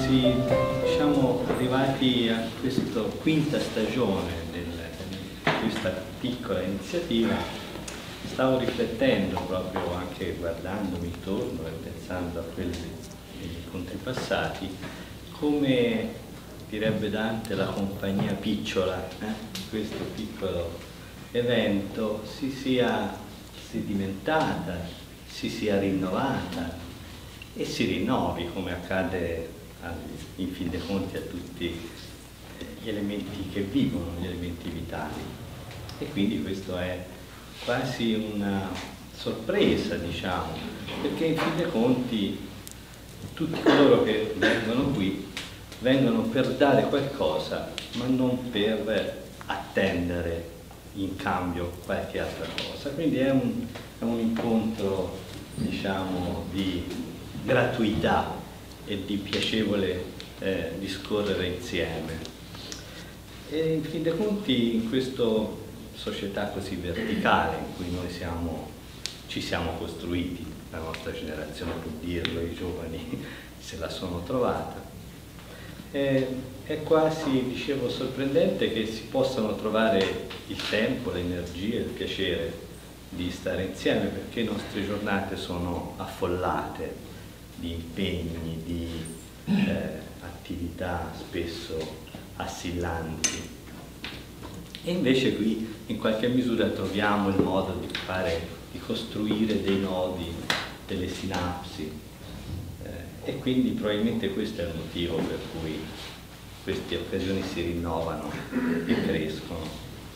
Diciamo, arrivati a questa quinta stagione di questa piccola iniziativa, stavo riflettendo proprio, anche guardandomi intorno e pensando a quelli degli incontri passati, come direbbe Dante, la compagnia picciola, questo piccolo evento si sia sedimentata, si sia rinnovata e si rinnovi, come accade in fin dei conti a tutti gli elementi che vivono, gli elementi vitali. E quindi questo è quasi una sorpresa, diciamo, perché in fin dei conti tutti coloro che vengono qui vengono per dare qualcosa, ma non per attendere in cambio qualche altra cosa. Quindi è un incontro, diciamo, di gratuità e di piacevole discorrere insieme. E in fin dei conti, in questa società così verticale in cui noi ci siamo costruiti, la nostra generazione può dirlo, i giovani se la sono trovata, è quasi, dicevo, sorprendente che si possano trovare il tempo, le energie, il piacere di stare insieme, perché le nostre giornate sono affollate di impegni, di attività spesso assillanti. E invece qui in qualche misura troviamo il modo di costruire dei nodi, delle sinapsi, e quindi probabilmente questo è il motivo per cui queste occasioni si rinnovano e crescono.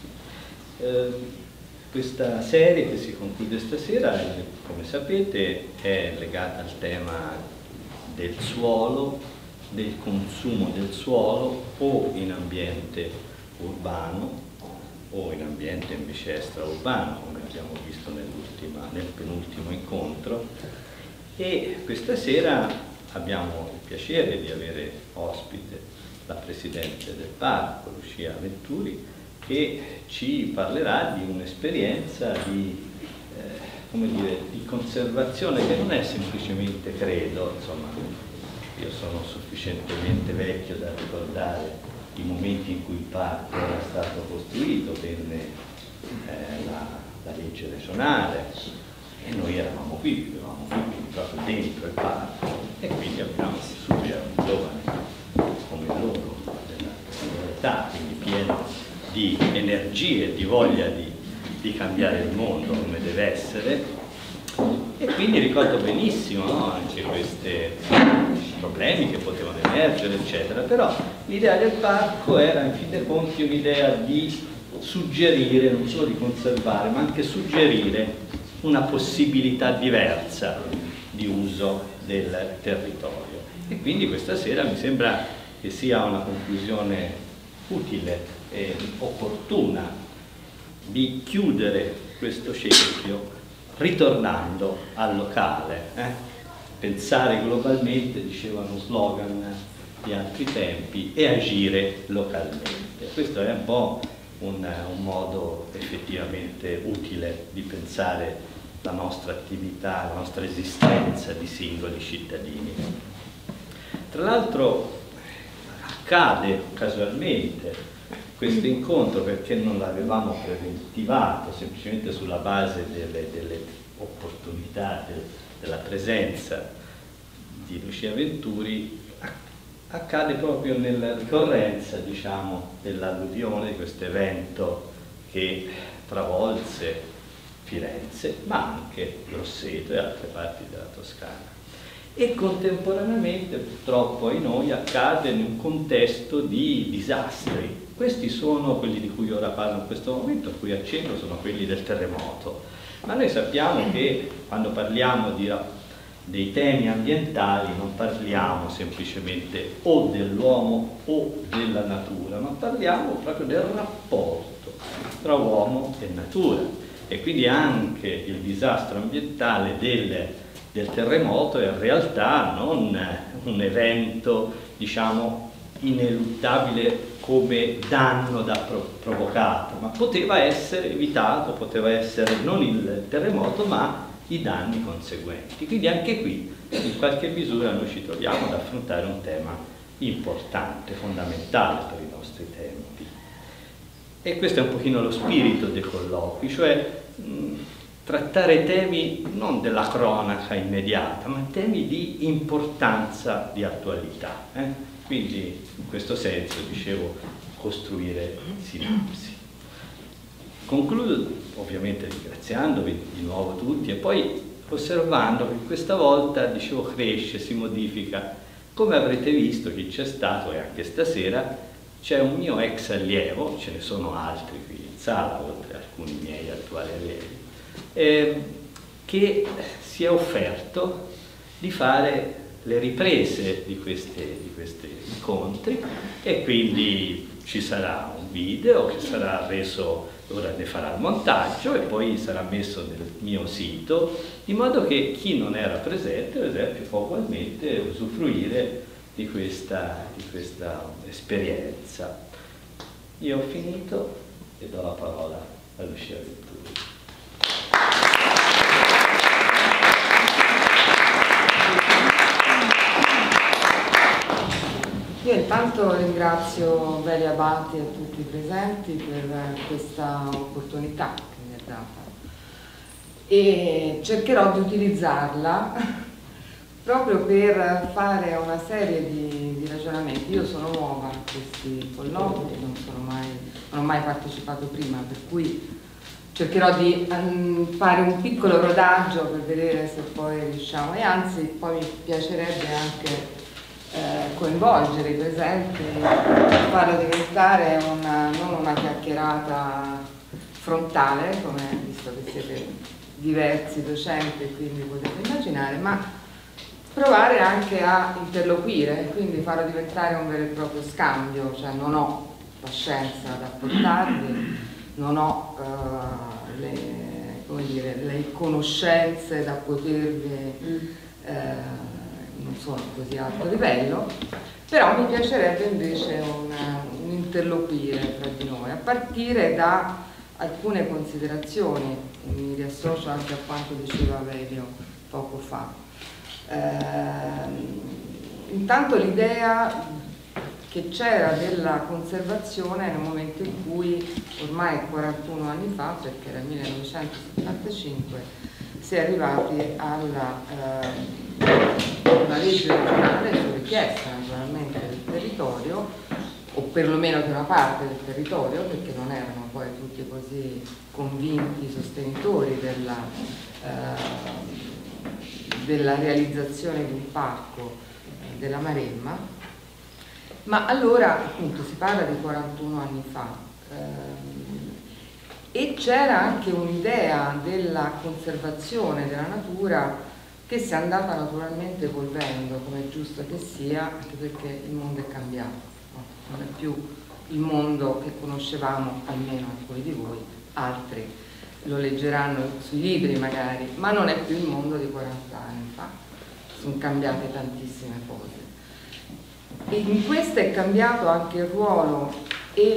Questa serie che si conclude stasera, come sapete, è legata al tema del suolo, del consumo del suolo, o in ambiente urbano o in ambiente invece extraurbano, come abbiamo visto nel penultimo incontro. E questa sera abbiamo il piacere di avere ospite la Presidente del Parco, Lucia Venturi, che ci parlerà di un'esperienza di conservazione che non è semplicemente, credo, insomma, io sono sufficientemente vecchio da ricordare i momenti in cui il parco era stato costruito, venne la legge regionale e noi eravamo qui, vivevamo qui proprio dentro il parco, e quindi abbiamo subito un giovane come loro, della loro età, quindi pieno di energie, di voglia di cambiare il mondo come deve essere. E quindi ricordo benissimo, no, anche questi problemi che potevano emergere, eccetera, però l'idea del parco era in fin dei conti un'idea di suggerire, non solo di conservare, ma anche suggerire una possibilità diversa di uso del territorio. E quindi questa sera mi sembra che sia una conclusione utile e opportuna di chiudere questo cerchio ritornando al locale. Pensare globalmente, diceva uno slogan di altri tempi, e agire localmente. Questo è un po' un modo effettivamente utile di pensare la nostra attività, la nostra esistenza di singoli cittadini. Tra l'altro accade casualmente questo incontro perché non l'avevamo preventivato, semplicemente sulla base delle opportunità, della presenza di Lucia Venturi, accade proprio nella ricorrenza, diciamo, dell'alluvione di questo evento che travolse Firenze, ma anche Grosseto e altre parti della Toscana. E contemporaneamente, purtroppo ai noi, accade in un contesto di disastri. Questi sono quelli di cui ora parlo in questo momento, a cui accenno, sono quelli del terremoto. Ma noi sappiamo che quando parliamo dei temi ambientali non parliamo semplicemente o dell'uomo o della natura, ma parliamo proprio del rapporto tra uomo e natura. E quindi anche il disastro ambientale del terremoto è in realtà non un evento, diciamo, ineluttabile come danno provocato, ma poteva essere evitato, poteva essere non il terremoto ma i danni conseguenti. Quindi anche qui in qualche misura noi ci troviamo ad affrontare un tema importante, fondamentale per i nostri tempi. E questo è un pochino lo spirito dei colloqui, cioè trattare temi non della cronaca immediata, ma temi di importanza, di attualità. Quindi in questo senso, dicevo, costruire sinapsi. Concludo ovviamente ringraziandovi di nuovo tutti e poi osservando che questa volta, dicevo, cresce, si modifica. Come avrete visto, chi c'è stato e anche stasera, c'è un mio ex allievo, ce ne sono altri qui in sala, oltre a alcuni miei attuali allievi, che si è offerto di fare le riprese di questi incontri, e quindi ci sarà un video che sarà reso, ora ne farà il montaggio e poi sarà messo nel mio sito, in modo che chi non era presente, per esempio, può ugualmente usufruire di questa esperienza. Io ho finito e do la parola a Lucia Venturi. Io intanto ringrazio Veli Abati e tutti i presenti per questa opportunità che mi è data e cercherò di utilizzarla proprio per fare una serie di ragionamenti. Io sono nuova a questi colloqui, non ho mai partecipato prima, per cui cercherò di fare un piccolo rodaggio per vedere se poi riusciamo, e anzi poi mi piacerebbe anche coinvolgere i presenti, farlo diventare non una chiacchierata frontale, come visto che siete diversi docenti e quindi potete immaginare, ma provare anche a interloquire, quindi farlo diventare un vero e proprio scambio. Cioè non ho la scienza da portarvi, non ho le conoscenze da potervi non sono così alto livello, però mi piacerebbe invece un interloquire tra di noi, a partire da alcune considerazioni, mi riassocio anche a quanto diceva Velio poco fa. Intanto l'idea che c'era della conservazione nel momento in cui, ormai 41 anni fa, perché era il 1975, si è arrivati alla una legge regionale su richiesta naturalmente del territorio, o perlomeno di una parte del territorio, perché non erano poi tutti così convinti sostenitori della realizzazione di un parco della Maremma, ma allora appunto si parla di 41 anni fa, e c'era anche un'idea della conservazione della natura che si è andata naturalmente evolvendo, come è giusto che sia, anche perché il mondo è cambiato, no? Non è più il mondo che conoscevamo, almeno alcuni di voi, altri lo leggeranno sui libri magari, ma non è più il mondo di 40 anni fa, sono cambiate tantissime cose. E in questo è cambiato anche il ruolo e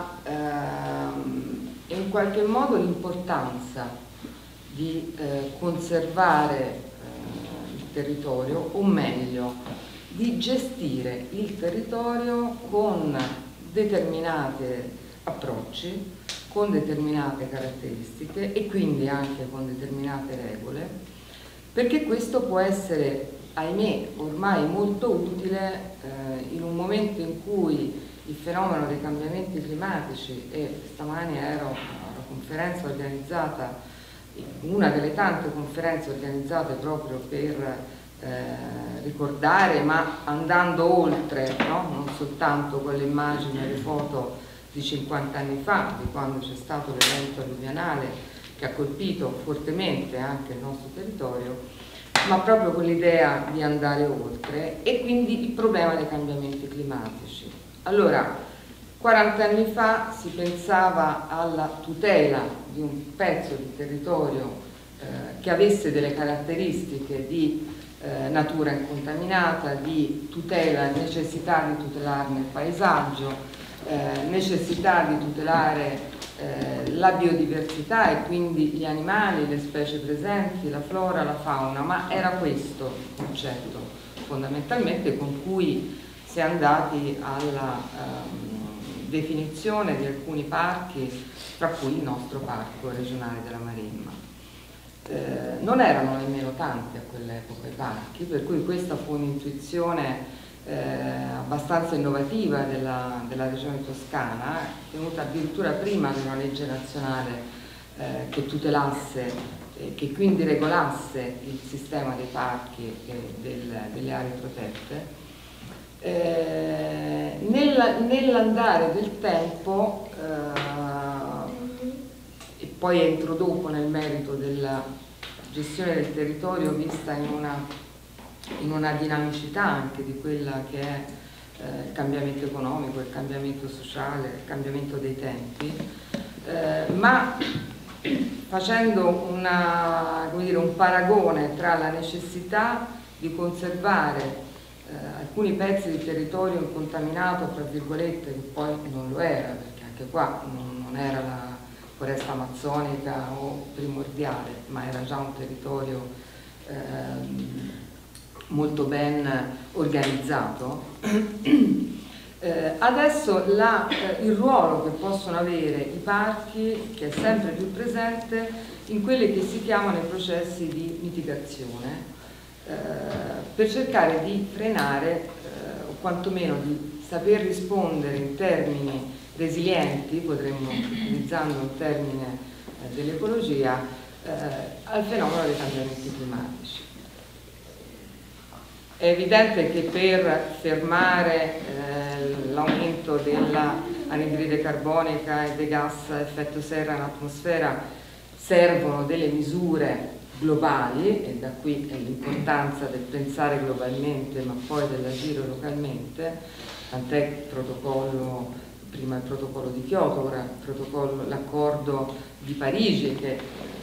in qualche modo l'importanza di conservare territorio, o meglio di gestire il territorio con determinati approcci, con determinate caratteristiche e quindi anche con determinate regole, perché questo può essere, ahimè, ormai molto utile in un momento in cui il fenomeno dei cambiamenti climatici, e stamani ero alla conferenza organizzata, una delle tante conferenze organizzate proprio per ricordare, ma andando oltre, no? Non soltanto con le immagini e le foto di 50 anni fa, di quando c'è stato l'evento alluvionale che ha colpito fortemente anche il nostro territorio, ma proprio con l'idea di andare oltre, e quindi il problema dei cambiamenti climatici. Allora, 40 anni fa si pensava alla tutela di un pezzo di territorio che avesse delle caratteristiche di natura incontaminata, di tutela, necessità di tutelarne il paesaggio, necessità di tutelare la biodiversità e quindi gli animali, le specie presenti, la flora, la fauna, ma era questo il concetto fondamentalmente con cui si è andati alla definizione di alcuni parchi, tra cui il nostro parco regionale della Maremma. Non erano nemmeno tanti a quell'epoca i parchi, per cui questa fu un'intuizione abbastanza innovativa della regione toscana, tenuta addirittura prima di una legge nazionale che tutelasse, che quindi regolasse il sistema dei parchi e delle aree protette. Nell'andare del tempo, e poi entro dopo nel merito della gestione del territorio vista in una dinamicità anche di quella che è il cambiamento economico, il cambiamento sociale, il cambiamento dei tempi, ma facendo un paragone tra la necessità di conservare alcuni pezzi di territorio incontaminato, fra virgolette, che poi non lo era, perché anche qua non era la foresta amazzonica o primordiale, ma era già un territorio molto ben organizzato. Adesso il ruolo che possono avere i parchi, che è sempre più presente in quelli che si chiamano i processi di mitigazione, per cercare di frenare o quantomeno di saper rispondere in termini resilienti, potremmo, utilizzando un termine dell'ecologia, al fenomeno dei cambiamenti climatici. È evidente che per fermare l'aumento dell'anidride carbonica e dei gas a effetto serra in atmosfera servono delle misure globali, e da qui l'importanza del pensare globalmente ma poi dell'agire localmente, tant'è il protocollo, prima il protocollo di Kyoto, ora l'accordo di Parigi, che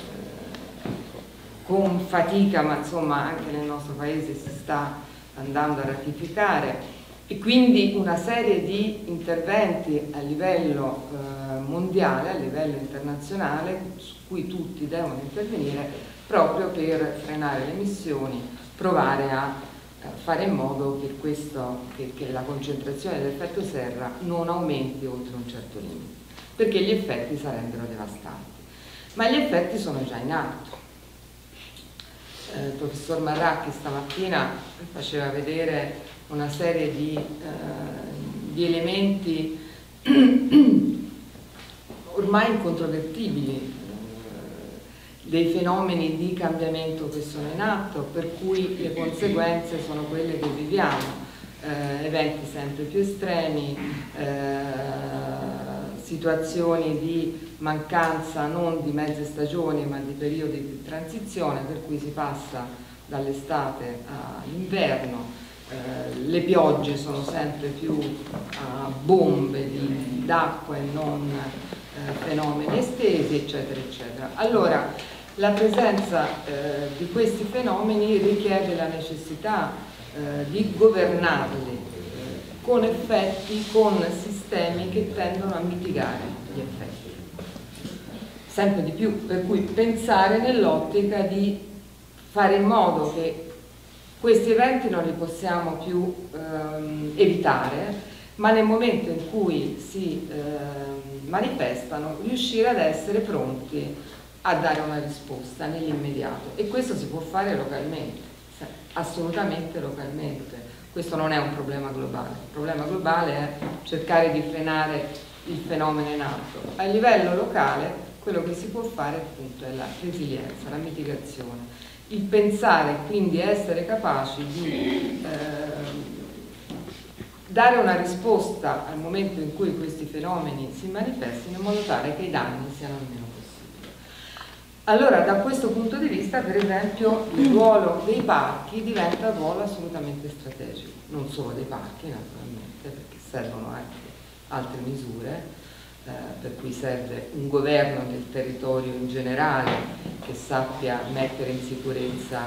con fatica ma insomma anche nel nostro paese si sta andando a ratificare, e quindi una serie di interventi a livello mondiale, a livello internazionale, su cui tutti devono intervenire proprio per frenare le emissioni, provare a fare in modo che la concentrazione dell'effetto serra non aumenti oltre un certo limite, perché gli effetti sarebbero devastanti. Ma gli effetti sono già in atto. Il professor Marracchi stamattina faceva vedere una serie di elementi ormai incontrovertibili, dei fenomeni di cambiamento che sono in atto, per cui le conseguenze sono quelle che viviamo, eventi sempre più estremi, situazioni di mancanza non di mezze stagioni ma di periodi di transizione, per cui si passa dall'estate all'inverno, le piogge sono sempre più bombe d'acqua e non fenomeni estesi, eccetera, eccetera. Allora, la presenza di questi fenomeni richiede la necessità di governarli con effetti, con sistemi che tendono a mitigare gli effetti. Sempre di più, per cui pensare nell'ottica di fare in modo che questi eventi non li possiamo più evitare, ma nel momento in cui si manifestano, riuscire ad essere pronti a dare una risposta nell'immediato. E questo si può fare localmente, assolutamente localmente. Questo non è un problema globale. Il problema globale è cercare di frenare il fenomeno in atto. A livello locale quello che si può fare appunto è la resilienza, la mitigazione, il pensare, quindi essere capaci di dare una risposta al momento in cui questi fenomeni si manifestino, in modo tale che i danni siano il meno possibile. Allora, da questo punto di vista, per esempio, il ruolo dei parchi diventa un ruolo assolutamente strategico, non solo dei parchi naturalmente, perché servono anche altre misure, per cui serve un governo del territorio in generale che sappia mettere in sicurezza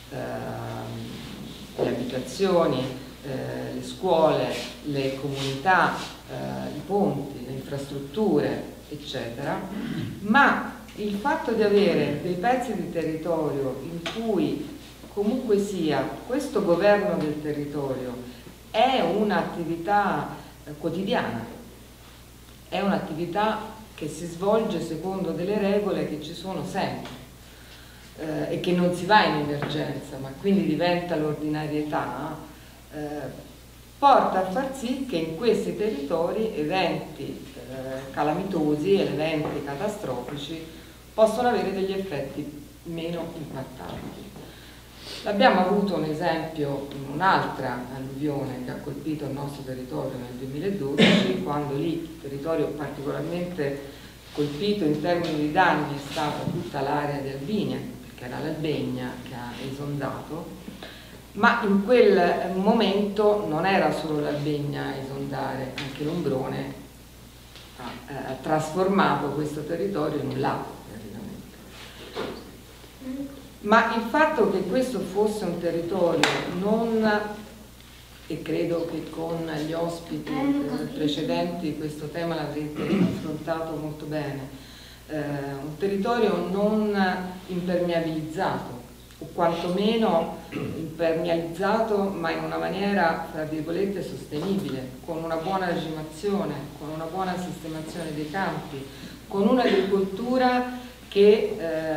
le abitazioni, le scuole, le comunità, i ponti, le infrastrutture, eccetera, ma il fatto di avere dei pezzi di territorio in cui comunque sia questo governo del territorio è un'attività quotidiana, è un'attività che si svolge secondo delle regole che ci sono sempre e che non si va in emergenza, ma quindi diventa l'ordinarietà, porta a far sì che in questi territori eventi calamitosi e eventi catastrofici possono avere degli effetti meno impattanti. Abbiamo avuto un esempio in un'altra alluvione che ha colpito il nostro territorio nel 2012, quando lì il territorio particolarmente colpito in termini di danni è stata tutta l'area di Albinia, perché era l'Albegna che ha esondato, ma in quel momento non era solo l'Albegna a esondare, anche l'Ombrone ha trasformato questo territorio in un lago. Ma il fatto che questo fosse un territorio non, e credo che con gli ospiti precedenti questo tema l'avrete affrontato molto bene, un territorio non impermeabilizzato, o quantomeno impermeabilizzato ma in una maniera, tra virgolette, sostenibile, con una buona regimazione, con una buona sistemazione dei campi, con un'agricoltura che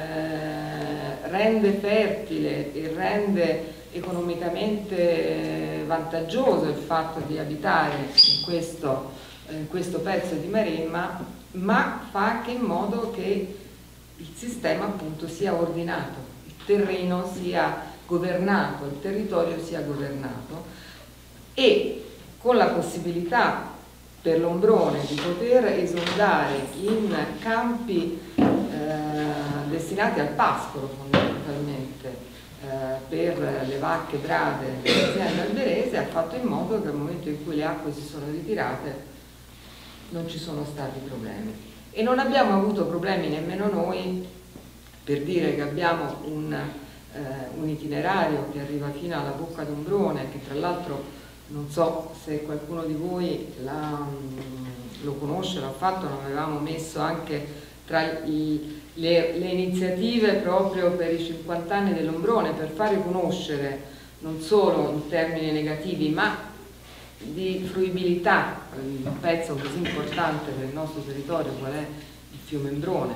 rende fertile e rende economicamente vantaggioso il fatto di abitare in questo pezzo di Maremma, ma fa anche in modo che il sistema appunto sia ordinato, il terreno sia governato, il territorio sia governato, e con la possibilità per l'Ombrone di poter esondare in campi destinati al pascolo fondamentalmente per le vacche brade dell'azienda alberese, ha fatto in modo che al momento in cui le acque si sono ritirate non ci sono stati problemi. E non abbiamo avuto problemi nemmeno noi, per dire che abbiamo un itinerario che arriva fino alla Bocca d'Ombrone, che tra l'altro non so se qualcuno di voi lo conosce, l'ha fatto, lo avevamo messo anche tra le iniziative proprio per i 50 anni dell'Ombrone, per fare conoscere non solo in termini negativi ma di fruibilità un pezzo così importante per il nostro territorio qual è il fiume Ombrone,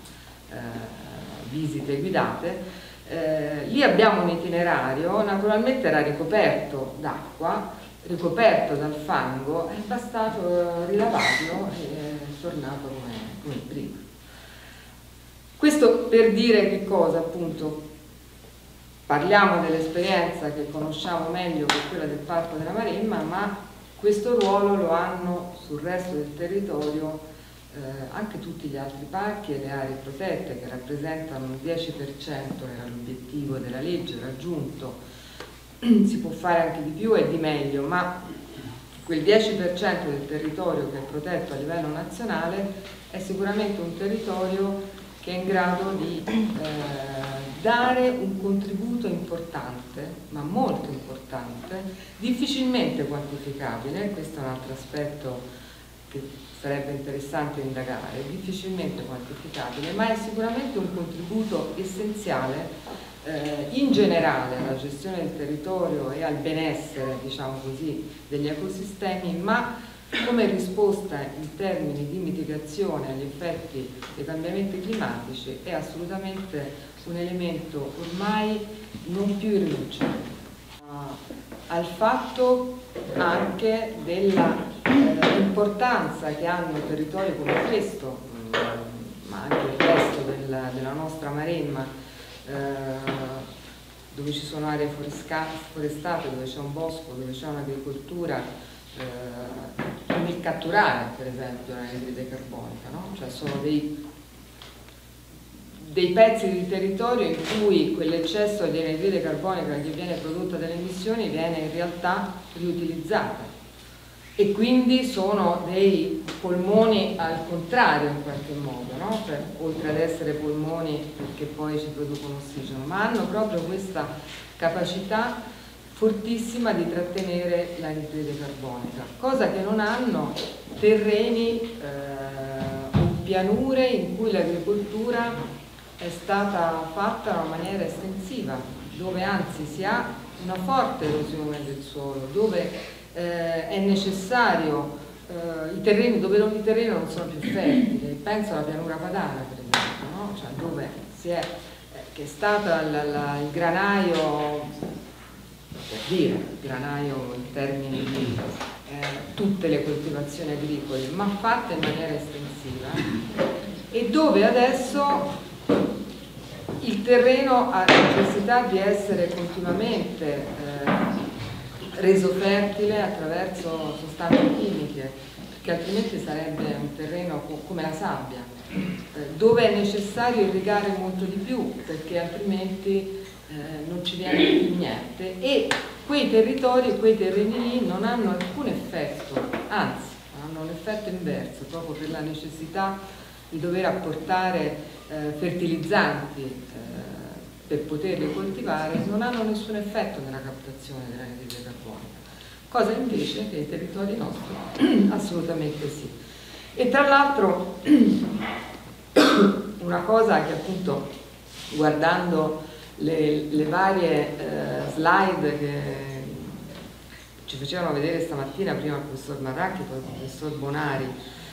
visite guidate. Lì abbiamo un itinerario, naturalmente era ricoperto d'acqua, ricoperto dal fango, è bastato rilavarlo e è tornato come prima. Questo per dire che cosa, appunto, parliamo dell'esperienza che conosciamo meglio che quella del Parco della Maremma, ma questo ruolo lo hanno sul resto del territorio anche tutti gli altri parchi e le aree protette, che rappresentano il 10%, era l'obiettivo della legge raggiunto. Si può fare anche di più e di meglio, ma quel 10% del territorio che è protetto a livello nazionale è sicuramente un territorio che è in grado di dare un contributo importante, ma molto importante, difficilmente quantificabile. Questo è un altro aspetto che sarebbe interessante indagare, difficilmente quantificabile, ma è sicuramente un contributo essenziale in generale alla gestione del territorio e al benessere, diciamo così, degli ecosistemi, ma come risposta in termini di mitigazione agli effetti dei cambiamenti climatici è assolutamente un elemento ormai non più irrinunciabile. Al fatto anche dell'importanza che hanno territori come questo, ma anche il resto della nostra Maremma, dove ci sono aree forestate, dove c'è un bosco, dove c'è un'agricoltura, nel catturare per esempio l'anidride carbonica, no? Cioè sono dei pezzi di territorio in cui quell'eccesso di anidride carbonica che viene prodotta dalle emissioni viene in realtà riutilizzata, e quindi sono dei polmoni al contrario in qualche modo, no? Oltre ad essere polmoni perché poi ci producono ossigeno, ma hanno proprio questa capacità fortissima di trattenere l'anidride carbonica, cosa che non hanno terreni o pianure in cui l'agricoltura è stata fatta in una maniera estensiva, dove anzi si ha una forte erosione del suolo, dove è necessario, i terreni dove non di terreno non sono più fertili, penso alla pianura padana per esempio, no? Cioè dove che è stato il granaio, per dire, il granaio in termini di tutte le coltivazioni agricole, ma fatte in maniera estensiva, e dove adesso il terreno ha necessità di essere continuamente reso fertile attraverso sostanze chimiche, perché altrimenti sarebbe un terreno come la sabbia, dove è necessario irrigare molto di più, perché altrimenti non ci viene più niente, e quei territori, quei terreni lì non hanno alcun effetto, anzi hanno un effetto inverso, proprio per la necessità di dover apportare fertilizzanti per poterli coltivare, non hanno nessun effetto nella captazione dell'anidride carbonica, cosa invece che i territori nostri assolutamente sì. E tra l'altro una cosa che appunto, guardando le varie slide che ci facevano vedere stamattina, prima il professor Marracchi, poi il professor Bonari,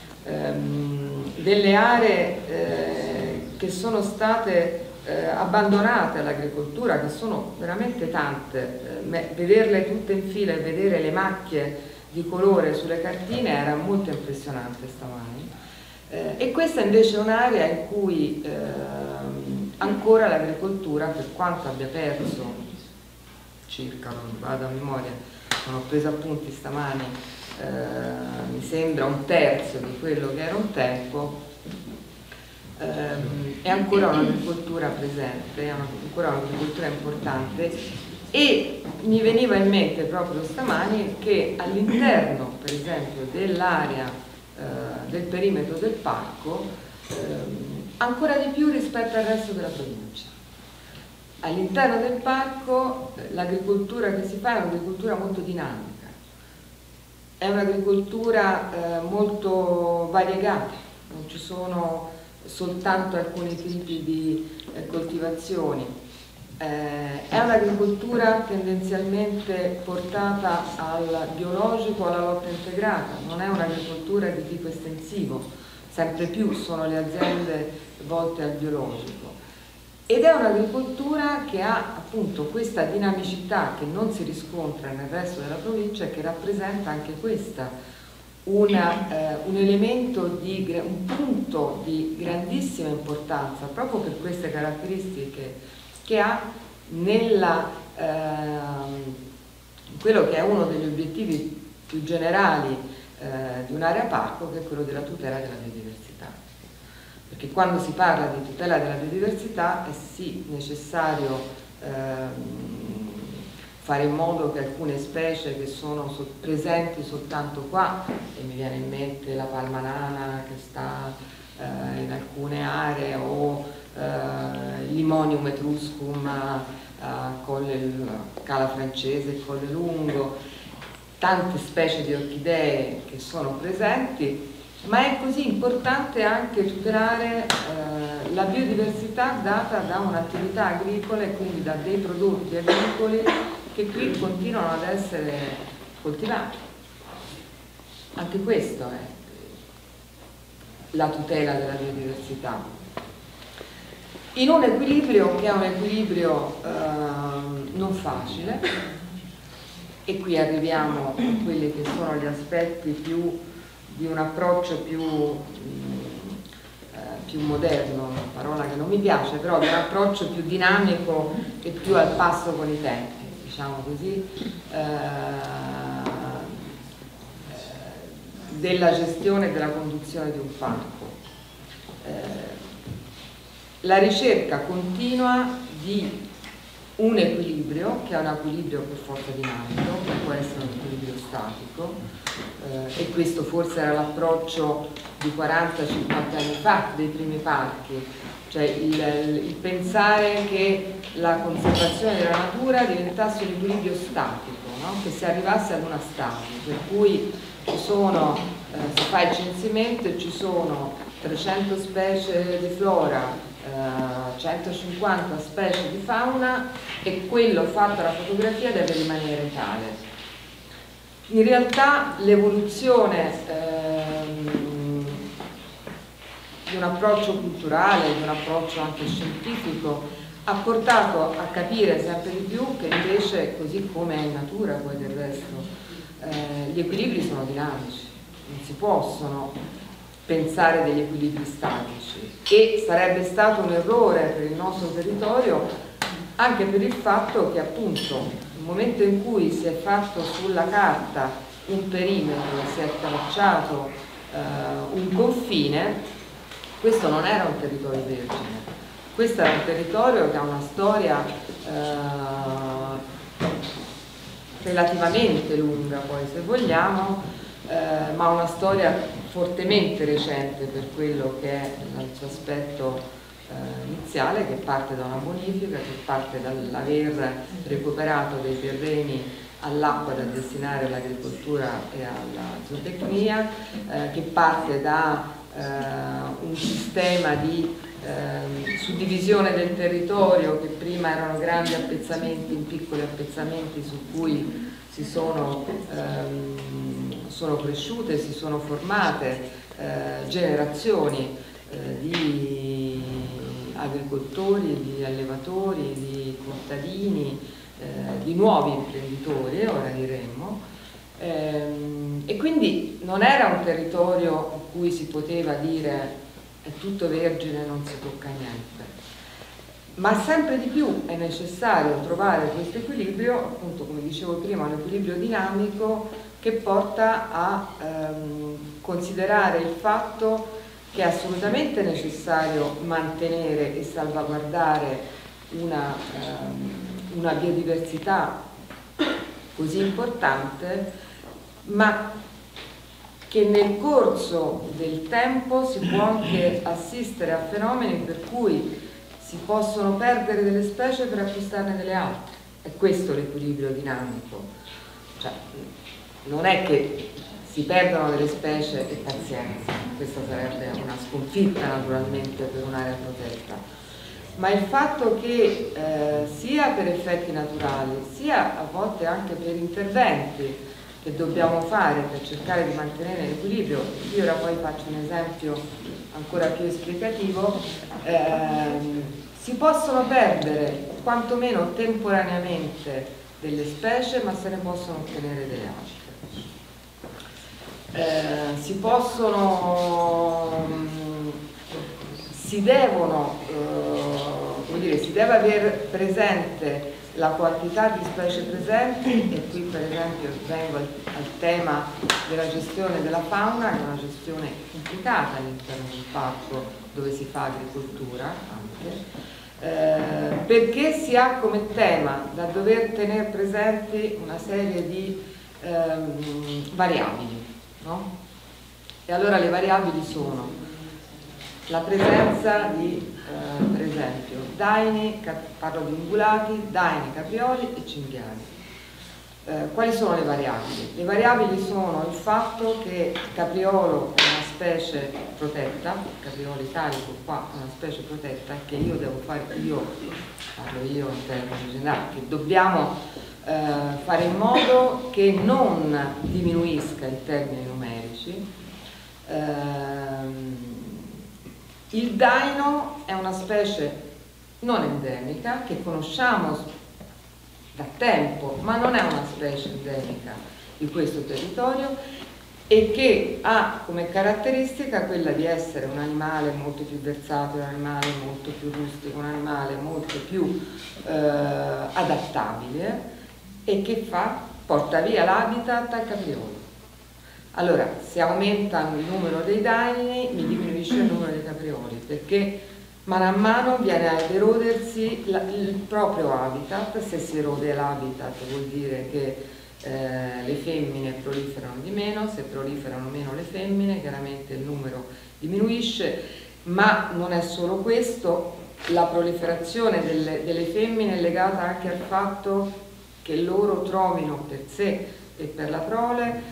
delle aree che sono state abbandonate all'agricoltura, che sono veramente tante, vederle tutte in fila e vedere le macchie di colore sulle cartine era molto impressionante stamani, e questa invece è un'area in cui ancora l'agricoltura, per quanto abbia perso circa, non vado a memoria, non ho preso appunti stamani, mi sembra un terzo di quello che era un tempo, è ancora un'agricoltura presente, è ancora un'agricoltura importante, e mi veniva in mente proprio stamani che all'interno, per esempio, dell'area del perimetro del parco, ancora di più rispetto al resto della provincia. All'interno del parco l'agricoltura che si fa è un'agricoltura molto dinamica, è un'agricoltura molto variegata, non ci sono soltanto alcuni tipi di coltivazioni, è un'agricoltura tendenzialmente portata al biologico, alla lotta integrata, non è un'agricoltura di tipo estensivo, sempre più sono le aziende volte al biologico, ed è un'agricoltura che ha appunto questa dinamicità che non si riscontra nel resto della provincia e che rappresenta anche questa un elemento un punto di grandissima importanza proprio per queste caratteristiche che ha nella quello che è uno degli obiettivi più generali di un'area parco, che è quello della tutela della biodiversità. Perché quando si parla di tutela della biodiversità è sì necessario fare in modo che alcune specie che sono presenti soltanto qua, e mi viene in mente la palma nana che sta in alcune aree, o Limonium etruscum Cala Francese, Colle Lungo, tante specie di orchidee che sono presenti, ma è così importante anche tutelare la biodiversità data da un'attività agricola e quindi da dei prodotti agricoli che qui continuano ad essere coltivati. Anche questo è la tutela della biodiversità. In un equilibrio che è un equilibrio non facile, e qui arriviamo a quelli che sono gli aspetti più di un approccio più moderno, una parola che non mi piace, però di un approccio più dinamico e più al passo con i tempi, diciamo così, della gestione e della conduzione di un parco. La ricerca continua di un equilibrio, che è un equilibrio per forza dinamico, che può essere un equilibrio statico, e questo forse era l'approccio di 40-50 anni fa dei primi parchi, cioè il pensare che la conservazione della natura diventasse un equilibrio statico, no? Che si arrivasse ad una stasi, per cui ci sono, si fa il censimento e ci sono 300 specie di flora, 150 specie di fauna, e quello fatto alla fotografia deve rimanere tale. In realtà l'evoluzione di un approccio culturale, di un approccio anche scientifico, ha portato a capire sempre di più che invece, così come è in natura poi del resto, gli equilibri sono dinamici, non si possono pensare degli equilibri statici, e sarebbe stato un errore per il nostro territorio anche per il fatto che appunto nel momento in cui si è fatto sulla carta un perimetro, si è tracciato un confine, questo non era un territorio vergine, questo è un territorio che ha una storia relativamente lunga, poi se vogliamo, ma una storia fortemente recente per quello che è il suo aspetto iniziale, che parte da una bonifica, che parte dall'aver recuperato dei terreni all'acqua da destinare all'agricoltura e alla zootecnia, che parte da un sistema di suddivisione del territorio che prima erano grandi appezzamenti in piccoli appezzamenti su cui si sono cresciute, si sono formate generazioni di agricoltori, di allevatori, di contadini, di nuovi imprenditori, ora diremmo, e quindi non era un territorio in cui si poteva dire è tutto vergine, non si tocca niente, ma sempre di più è necessario trovare questo equilibrio, appunto come dicevo prima, un equilibrio dinamico che porta a considerare il fatto che è assolutamente necessario mantenere e salvaguardare una biodiversità così importante, ma che nel corso del tempo si può anche assistere a fenomeni per cui si possono perdere delle specie per acquistarne delle altre. È questo l'equilibrio dinamico. Cioè, non è che si perdono delle specie e pazienza, questa sarebbe una sconfitta naturalmente per un'area protetta, ma il fatto che sia per effetti naturali, sia a volte anche per interventi che dobbiamo fare per cercare di mantenere l'equilibrio, io ora poi faccio un esempio ancora più esplicativo, si possono perdere quantomeno temporaneamente delle specie, ma se ne possono ottenere delle altre. Si deve avere presente la quantità di specie presenti, e qui per esempio vengo al tema della gestione della fauna, che è una gestione complicata all'interno del parco dove si fa agricoltura anche, perché si ha come tema da dover tenere presenti una serie di variabili, no? E allora le variabili sono la presenza di per esempio daini, parlo di ungulati, daini, caprioli e cinghiali. Quali sono le variabili? Le variabili sono il fatto che il capriolo è una specie protetta, il capriolo italico qua è una specie protetta, che io devo fare, parlo io in termini generali, che dobbiamo fare in modo che non diminuisca in termini numerici. Il daino è una specie non endemica che conosciamo da tempo, ma non è una specie endemica di questo territorio, e che ha come caratteristica quella di essere un animale molto più versatile, un animale molto più rustico, un animale molto più adattabile, e che porta via l'habitat al capriolo. Allora, se aumenta il numero dei daini, mi diminuisce il numero dei caprioli, perché mano a mano viene ad erodersi il proprio habitat. Se si erode l'habitat vuol dire che le femmine proliferano di meno, se proliferano meno le femmine chiaramente il numero diminuisce, ma non è solo questo, la proliferazione delle femmine è legata anche al fatto che loro trovino per sé e per la prole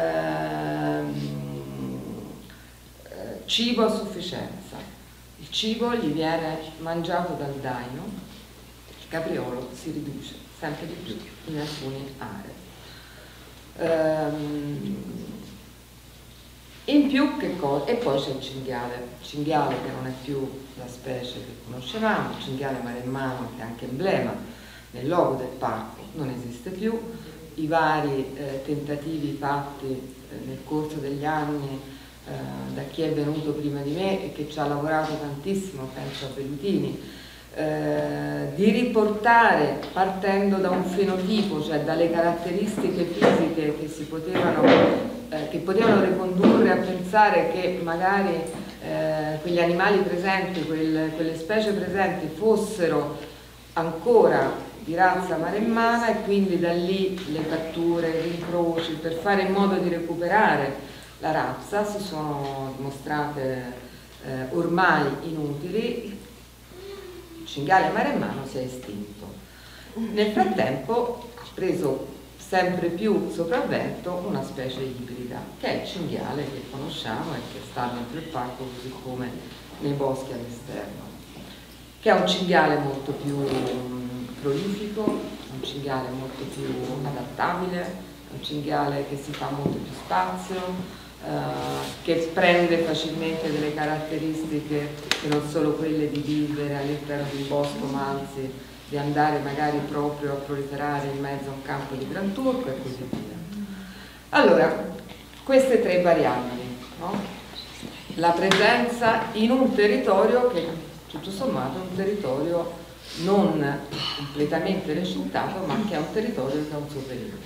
cibo a sufficienza. Il cibo gli viene mangiato dal daino, il capriolo si riduce sempre di più in alcune aree. In più che cosa? E poi c'è il cinghiale che non è più la specie che conoscevamo, il cinghiale maremmano che è anche emblema nel logo del parco, non esiste più. I vari tentativi fatti nel corso degli anni da chi è venuto prima di me e che ci ha lavorato tantissimo, penso a Bellutini, di riportare, partendo da un fenotipo, cioè dalle caratteristiche fisiche che si potevano che potevano ricondurre a pensare che magari quegli animali presenti, quelle specie presenti fossero ancora di razza maremmana, e quindi da lì le catture, gli incroci per fare in modo di recuperare la razza si sono dimostrate ormai inutili. Il cinghiale maremmano si è estinto. Nel frattempo ha preso sempre più sopravvento una specie ibrida, che è il cinghiale che conosciamo e che sta dentro il parco, così come nei boschi all'esterno, che è un cinghiale molto più prolifico, un cinghiale molto più adattabile, un cinghiale che si fa molto più spazio, che prende facilmente delle caratteristiche che non sono quelle di vivere all'interno di un bosco, ma anzi di andare magari proprio a proliferare in mezzo a un campo di gran turco e così via. Allora, queste tre variabili, no? La presenza in un territorio che tutto sommato è un territorio non completamente recintado, ma che è un territorio che ha un suo periodo.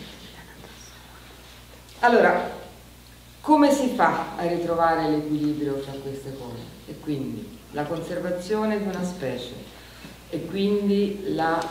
Allora, come si fa a ritrovare l'equilibrio tra queste cose? E quindi la conservazione di una specie e quindi la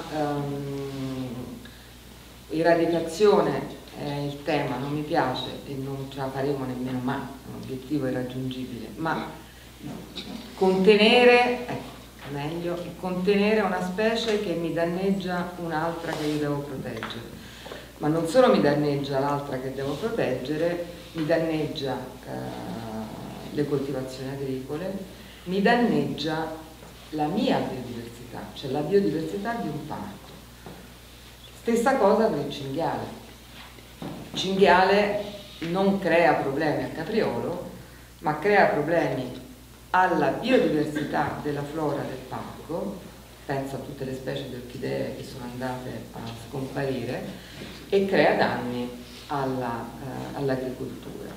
eradicazione è il tema, non mi piace e non ce la faremo nemmeno mai, è un obiettivo irraggiungibile, ma contenere, meglio, contenere una specie che mi danneggia un'altra che io devo proteggere. Ma non solo mi danneggia l'altra che devo proteggere, mi danneggia le coltivazioni agricole, mi danneggia la mia biodiversità, cioè la biodiversità di un parco. Stessa cosa per il cinghiale. Il cinghiale non crea problemi a Capriolo, ma crea problemi alla biodiversità della flora del parco, penso a tutte le specie di orchidee che sono andate a scomparire, e crea danni all'agricoltura.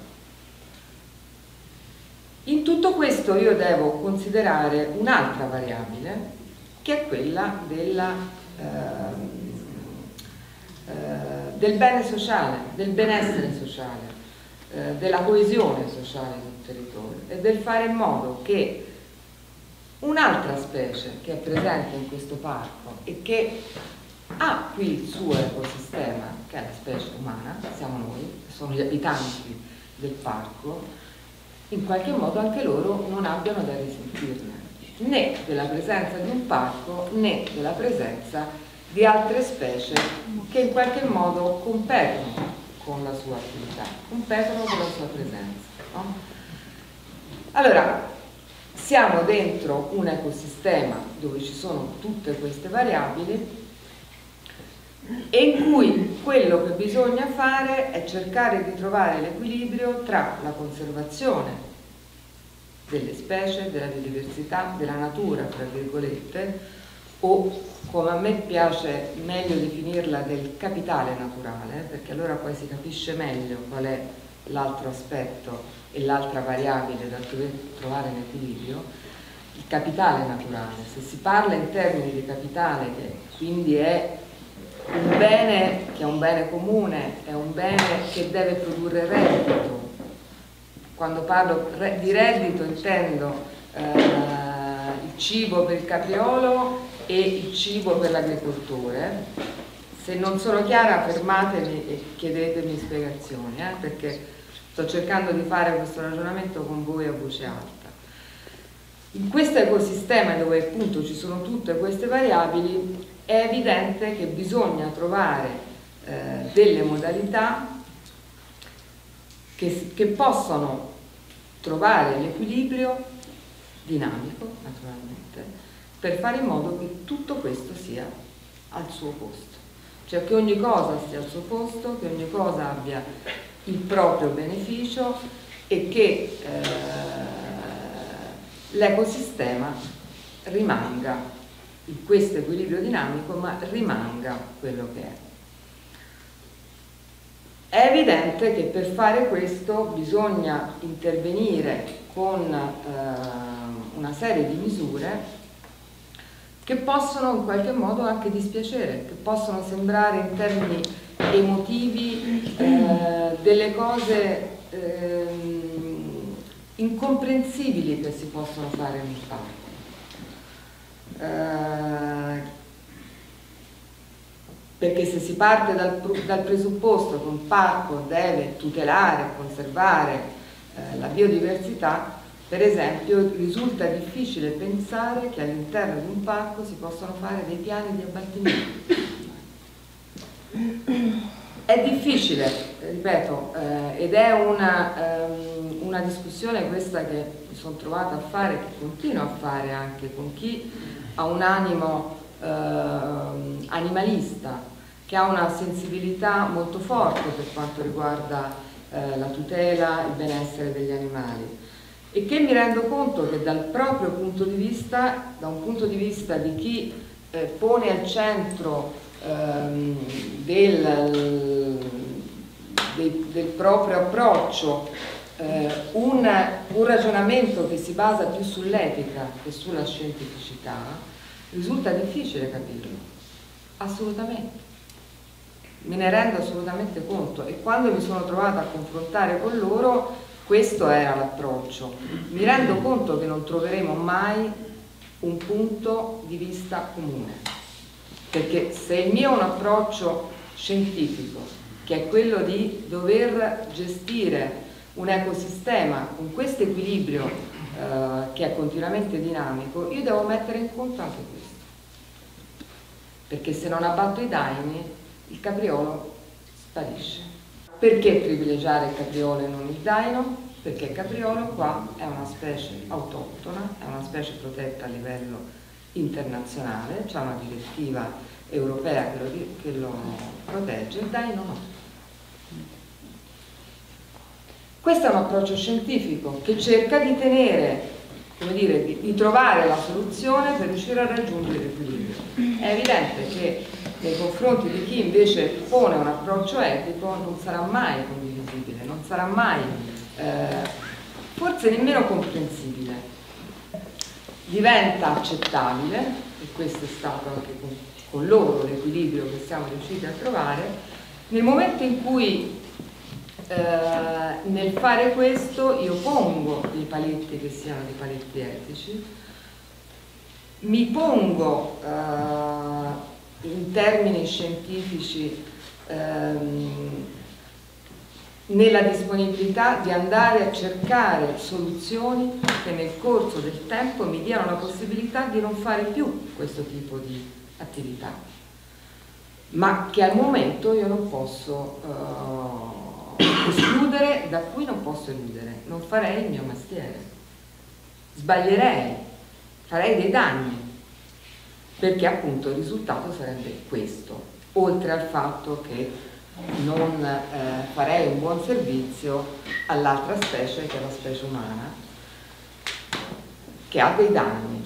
In tutto questo io devo considerare un'altra variabile, che è quella del bene sociale, del benessere sociale, della coesione sociale del territorio, e del fare in modo che un'altra specie che è presente in questo parco e che ha qui il suo ecosistema, che è la specie umana, siamo noi, sono gli abitanti del parco, in qualche modo anche loro non abbiano da risentirne, né della presenza di un parco né della presenza di altre specie che in qualche modo competono con la sua attività, competono con la sua presenza, no? Allora, siamo dentro un ecosistema dove ci sono tutte queste variabili e in cui quello che bisogna fare è cercare di trovare l'equilibrio tra la conservazione delle specie, della biodiversità, della natura, tra virgolette, o come a me piace meglio definirla, del capitale naturale, perché allora poi si capisce meglio qual è l'altro aspetto e l'altra variabile da dover trovare in equilibrio. Il capitale naturale, se si parla in termini di capitale, che quindi è un bene che è un bene comune, è un bene che deve produrre reddito. Quando parlo di reddito intendo il cibo per il capriolo e il cibo per l'agricoltore. Se non sono chiara fermatemi e chiedetemi spiegazioni, perché sto cercando di fare questo ragionamento con voi a voce alta. In questo ecosistema dove appunto ci sono tutte queste variabili è evidente che bisogna trovare delle modalità che possono trovare l'equilibrio dinamico, naturalmente, per fare in modo che tutto questo sia al suo posto. cioè che ogni cosa stia al suo posto, che ogni cosa abbia il proprio beneficio e che l'ecosistema rimanga in questo equilibrio dinamico, ma rimanga quello che è. È evidente che per fare questo bisogna intervenire con una serie di misure che possono in qualche modo anche dispiacere, che possono sembrare in termini emotivi delle cose incomprensibili che si possono fare nel parco. Perché se si parte dal presupposto che un parco deve tutelare e conservare la biodiversità, per esempio risulta difficile pensare che all'interno di un parco si possano fare dei piani di abbattimento. È difficile, ripeto, ed è una discussione questa che mi sono trovata a fare, che continuo a fare anche con chi ha un animo animalista, che ha una sensibilità molto forte per quanto riguarda la tutela e il benessere degli animali, e che mi rendo conto che dal proprio punto di vista, da un punto di vista di chi pone al centro del proprio approccio un ragionamento che si basa più sull'etica che sulla scientificità, risulta difficile capirlo, assolutamente. Me ne rendo assolutamente conto, e quando mi sono trovata a confrontare con loro questo era l'approccio. Mi rendo conto che non troveremo mai un punto di vista comune, perché se il mio è un approccio scientifico, che è quello di dover gestire un ecosistema con questo equilibrio che è continuamente dinamico, io devo mettere in conto anche questo, perché se non abbatto i daini il capriolo sparisce. Perché privilegiare il capriolo e non il daino? Perché il capriolo qua è una specie autoctona, è una specie protetta a livello internazionale, c'è una direttiva europea che lo protegge, il daino no. Questo è un approccio scientifico che cerca di tenere, come dire, di trovare la soluzione per riuscire a raggiungere l'equilibrio. È evidente che nei confronti di chi invece pone un approccio etico non sarà mai condivisibile, non sarà mai, forse nemmeno comprensibile. Diventa accettabile, e questo è stato anche con loro l'equilibrio che siamo riusciti a trovare, nel momento in cui nel fare questo io pongo dei paletti che siano dei paletti etici, mi pongo in termini scientifici nella disponibilità di andare a cercare soluzioni che nel corso del tempo mi diano la possibilità di non fare più questo tipo di attività, ma che al momento io non posso escludere, da cui non posso eludere. Non farei il mio mestiere, sbaglierei, farei dei danni, perché appunto il risultato sarebbe questo, oltre al fatto che non farei un buon servizio all'altra specie, che è la specie umana, che ha dei danni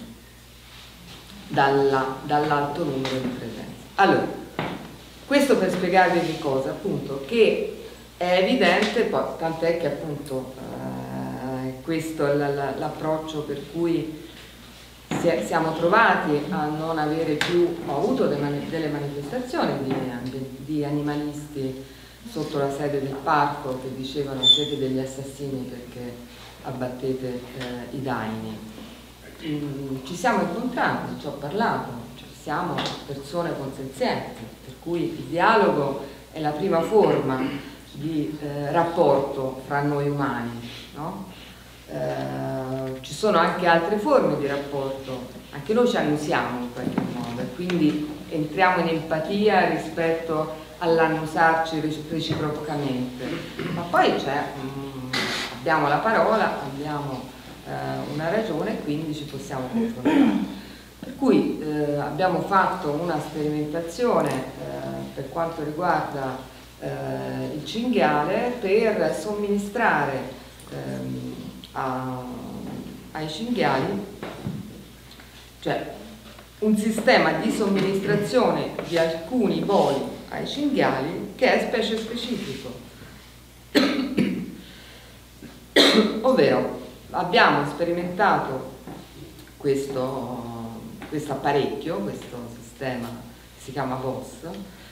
dall'alto numero di presenze. Allora, questo per spiegarvi che cosa, appunto, che è evidente, poi, tant'è che appunto questo è l'approccio per cui siamo trovati a non avere più, ho avuto delle manifestazioni di animalisti sotto la sede del parco che dicevano siete degli assassini perché abbattete i daini. Ci siamo incontrati, ci ho parlato, cioè siamo persone consenzienti, per cui il dialogo è la prima forma di rapporto fra noi umani, no? Ci sono anche altre forme di rapporto, anche noi ci annusiamo in qualche modo e quindi entriamo in empatia rispetto all'annusarci reciprocamente, ma poi abbiamo la parola, abbiamo una ragione e quindi ci possiamo confrontare. Per cui abbiamo fatto una sperimentazione per quanto riguarda il cinghiale per somministrare ai cinghiali, cioè un sistema di somministrazione di alcuni boli ai cinghiali che è specie specifico. Ovvero abbiamo sperimentato questo apparecchio, questo sistema che si chiama VOS,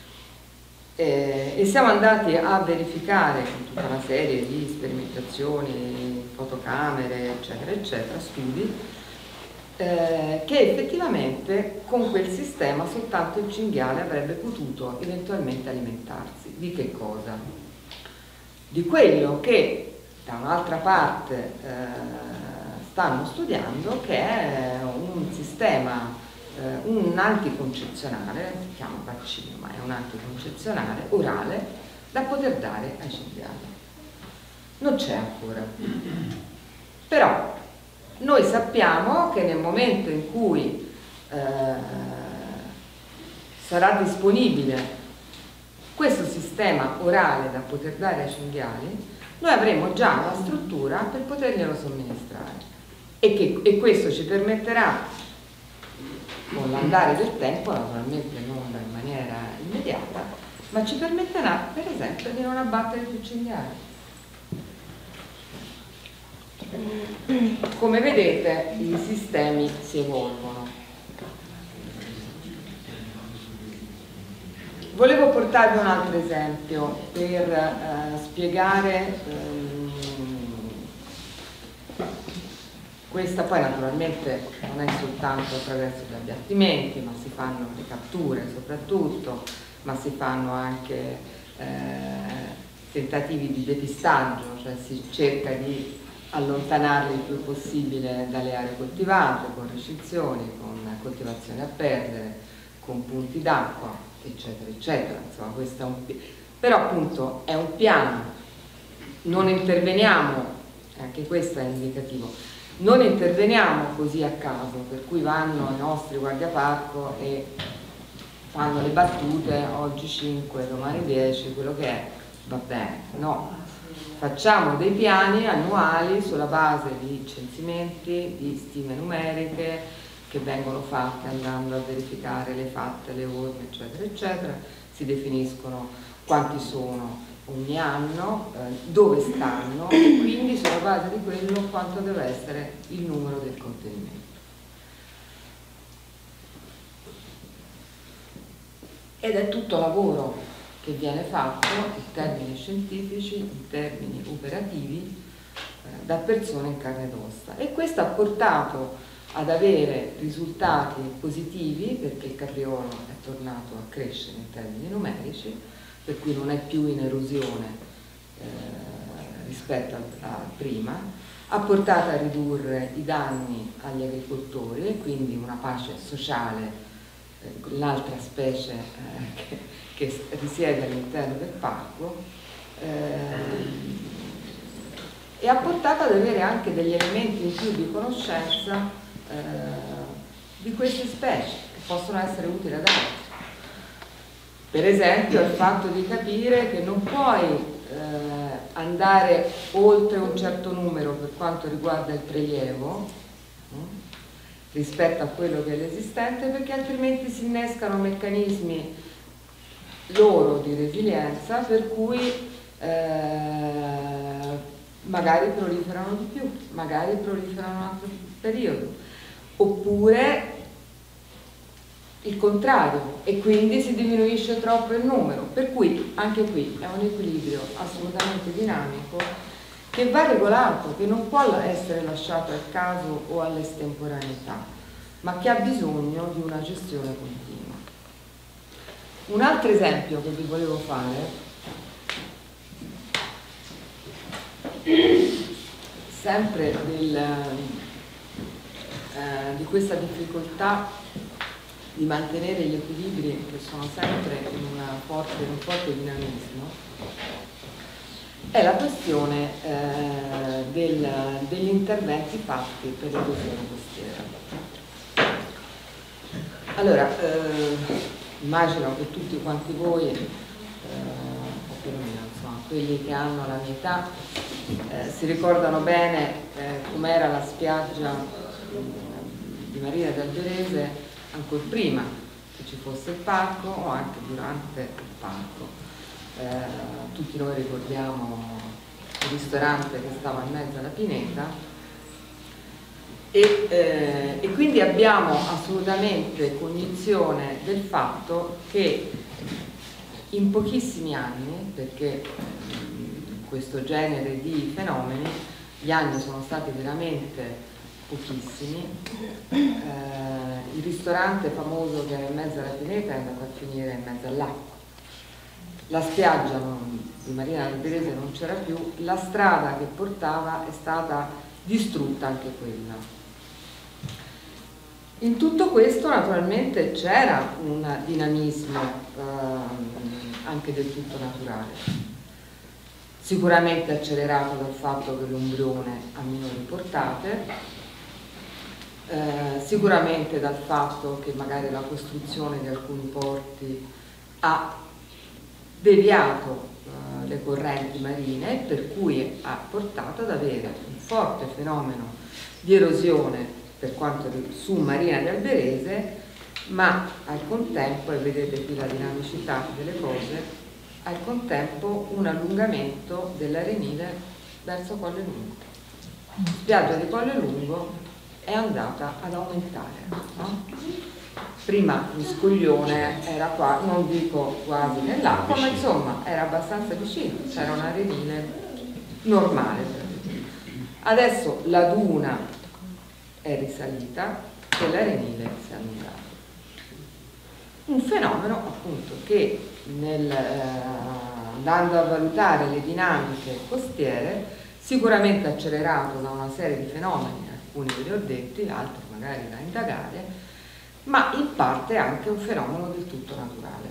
e siamo andati a verificare con tutta una serie di sperimentazioni, fotocamere, eccetera, eccetera, studi, che effettivamente con quel sistema soltanto il cinghiale avrebbe potuto eventualmente alimentarsi. Di che cosa? Di quello che da un'altra parte stanno studiando, che è un sistema, un anticoncezionale, si chiama vaccino, ma è un anticoncezionale orale da poter dare ai cinghiali. Non c'è ancora. Però noi sappiamo che nel momento in cui sarà disponibile questo sistema orale da poter dare ai cinghiali, noi avremo già la struttura per poterglielo somministrare e questo ci permetterà, con l'andare del tempo, naturalmente non in maniera immediata, ma ci permetterà per esempio di non abbattere più cinghiali. Come vedete i sistemi si evolvono. Volevo portarvi un altro esempio per spiegare questa. Poi naturalmente non è soltanto attraverso gli abbattimenti, ma si fanno le catture soprattutto, ma si fanno anche tentativi di depistaggio, cioè si cerca di allontanarli il più possibile dalle aree coltivate, con recinzioni, con coltivazioni a perdere, con punti d'acqua, eccetera, eccetera. Insomma, questo è però appunto è un piano, non interveniamo, anche questo è indicativo, non interveniamo così a caso, per cui vanno i nostri guardiaparco e fanno le battute, oggi 5, domani 10, quello che è, va bene, no. Facciamo dei piani annuali sulla base di censimenti, di stime numeriche che vengono fatte andando a verificare le fatte, le orme, eccetera, eccetera. Si definiscono quanti sono ogni anno, dove stanno e quindi sulla base di quello quanto deve essere il numero del contenimento. Ed è tutto lavoro che viene fatto in termini scientifici, in termini operativi, da persone in carne ed ossa. E questo ha portato ad avere risultati positivi, perché il capriolo è tornato a crescere in termini numerici, per cui non è più in erosione rispetto a prima, ha portato a ridurre i danni agli agricoltori e quindi una pace sociale, l'altra specie che risiede all'interno del parco, e ha portato ad avere anche degli elementi in più di conoscenza di queste specie che possono essere utili ad altri. Per esempio il fatto di capire che non puoi andare oltre un certo numero per quanto riguarda il prelievo rispetto a quello che è l'esistente, perché altrimenti si innescano meccanismi loro di resilienza per cui magari proliferano di più, magari proliferano un altro periodo, oppure il contrario, e quindi si diminuisce troppo il numero, per cui anche qui è un equilibrio assolutamente dinamico che va regolato, che non può essere lasciato al caso o all'estemporaneità, ma che ha bisogno di una gestione continua. Un altro esempio che vi volevo fare, sempre di questa difficoltà di mantenere gli equilibri che sono sempre in un forte dinamismo, è la questione degli interventi fatti per l'erosione costiera. Allora, immagino che tutti quanti voi, o perlomeno insomma, quelli che hanno la mia età, si ricordano bene com'era la spiaggia di Marina di Alberese ancora prima che ci fosse il parco o anche durante il parco. Tutti noi ricordiamo il ristorante che stava in mezzo alla pineta e quindi abbiamo assolutamente cognizione del fatto che in pochissimi anni, perché questo genere di fenomeni, gli anni sono stati veramente pochissimi, il ristorante famoso che era in mezzo alla pineta è andato a finire in mezzo all'acqua. La spiaggia di Marina di Alberese non c'era più, la strada che portava è stata distrutta anche quella. In tutto questo naturalmente c'era un dinamismo anche del tutto naturale, sicuramente accelerato dal fatto che l'Ombrione ha minori portate, sicuramente dal fatto che magari la costruzione di alcuni porti ha deviato le correnti marine, per cui ha portato ad avere un forte fenomeno di erosione per quanto su Marina di Alberese, ma al contempo, e vedete qui la dinamicità delle cose, al contempo un allungamento dell'arenile verso Colle Lungo. La spiaggia di Colle Lungo è andata ad aumentare, no? Prima il scoglione era qua, non dico quasi nell'acqua, ma insomma era abbastanza vicino, c'era un arenile normale. Adesso la duna è risalita e l'arenile si è allungato. Un fenomeno appunto che andando a valutare le dinamiche costiere, sicuramente accelerato da una serie di fenomeni, alcuni ve li ho detti, altri magari da indagare, ma in parte anche un fenomeno del tutto naturale.